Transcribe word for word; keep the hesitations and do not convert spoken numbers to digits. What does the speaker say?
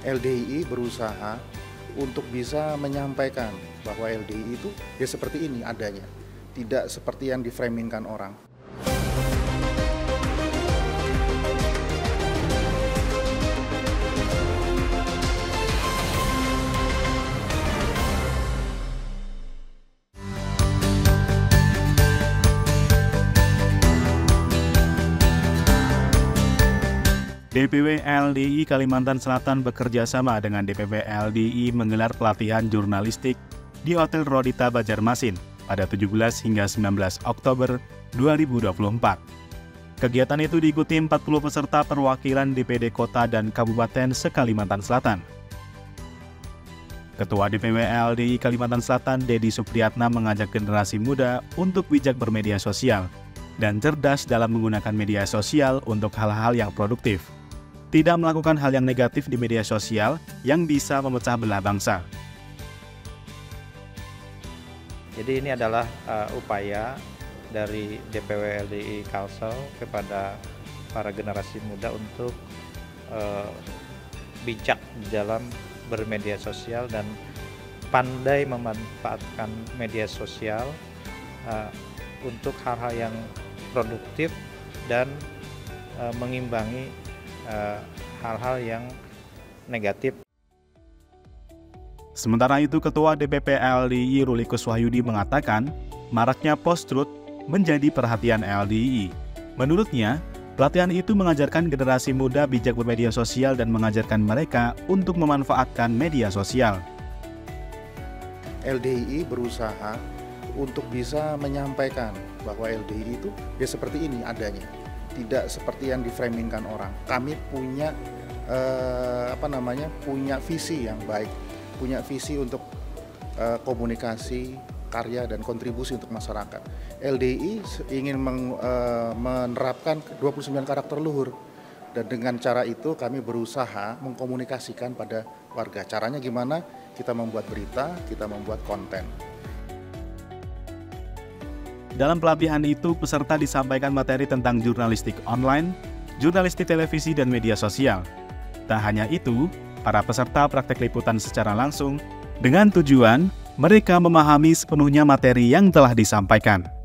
L D I I berusaha untuk bisa menyampaikan bahwa L D I I itu ya seperti ini adanya, tidak seperti yang diframingkan orang. D P W L D I Kalimantan Selatan bekerja sama dengan D P W L D I menggelar pelatihan jurnalistik di Hotel Rodita Banjarmasin pada tujuh belas hingga sembilan belas Oktober dua ribu dua puluh empat. Kegiatan itu diikuti empat puluh peserta perwakilan D P D Kota dan Kabupaten se-Kalimantan Selatan. Ketua D P W L D I Kalimantan Selatan, Dedi Supriyatna, mengajak generasi muda untuk bijak bermedia sosial dan cerdas dalam menggunakan media sosial untuk hal-hal yang produktif. Tidak melakukan hal yang negatif di media sosial yang bisa memecah belah bangsa. Jadi ini adalah uh, upaya dari D P W L D I Kalsel kepada para generasi muda untuk uh, bijak dalam bermedia sosial dan pandai memanfaatkan media sosial uh, untuk hal-hal yang produktif dan uh, mengimbangi hal-hal uh, yang negatif. Sementara itu, Ketua D P P L D I Rulikus Wahyudi mengatakan maraknya post-truth menjadi perhatian L D I. Menurutnya, pelatihan itu mengajarkan generasi muda bijak bermedia sosial dan mengajarkan mereka untuk memanfaatkan media sosial. L D I I berusaha untuk bisa menyampaikan bahwa L D I I itu ya seperti ini adanya, tidak seperti yang diframingkan orang. Kami punya eh, apa namanya punya visi yang baik, punya visi untuk eh, komunikasi, karya dan kontribusi untuk masyarakat. L D I I ingin meng, eh, menerapkan dua puluh sembilan karakter luhur, dan dengan cara itu kami berusaha mengkomunikasikan pada warga. Caranya gimana? Kita membuat berita, kita membuat konten. Dalam pelatihan itu, peserta disampaikan materi tentang jurnalistik online, jurnalistik televisi, dan media sosial. Tak hanya itu, para peserta praktek liputan secara langsung dengan tujuan mereka memahami sepenuhnya materi yang telah disampaikan.